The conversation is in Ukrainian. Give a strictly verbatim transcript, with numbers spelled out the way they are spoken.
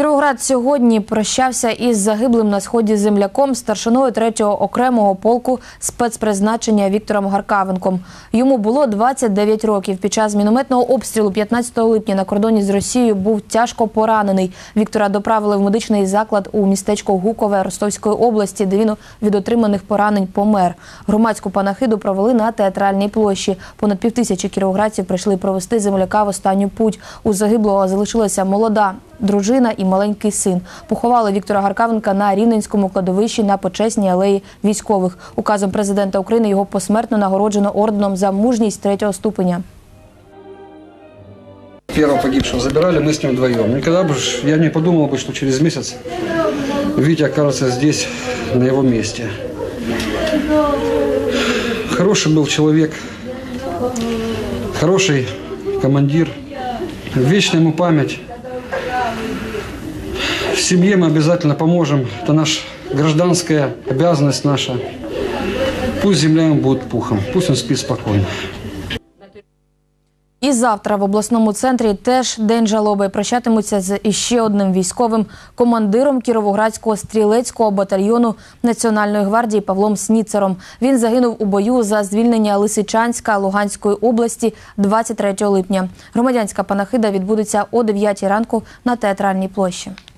Кіровоград сьогодні прощався із загиблим на сході земляком, старшиною третього окремого полку спецпризначення Віктором Гаркавенком. Йому було двадцять дев'ять років. Під час мінометного обстрілу п'ятнадцятого липня на кордоні з Росією був тяжко поранений. Віктора доправили в медичний заклад у містечко Гукове Ростовської області, де він від отриманих поранень помер. Громадську панахиду провели на Театральній площі. Понад півтисячі кіровоградців прийшли провести земляка в останню путь. У загиблого залишилася молода дружина і маленький син. Поховали Віктора Гаркавенка на Рівненському кладовищі на Почесній алеї військових. Указом президента України його посмертно нагороджено орденом за мужність третього ступеня. Первого погибшего забирали мы с ним вдвоем. Никогда бы я не подумал бы, что через месяц Витя окажется здесь, на его месте. Хороший был человек, хороший командир. Вечная ему память. В семье мы обязательно поможем. Это наша гражданская обязанность наша. Пусть земля ему будет пухом, пусть он спит спокойно. І завтра в обласному центрі теж день жалоби. Прощатимуться з іще одним військовим, командиром Кіровоградського стрілецького батальйону Національної гвардії Павлом Сніцером. Він загинув у бою за звільнення Лисичанська Луганської області двадцять третього липня. Громадянська панахида відбудеться о дев'ятій ранку на Театральній площі.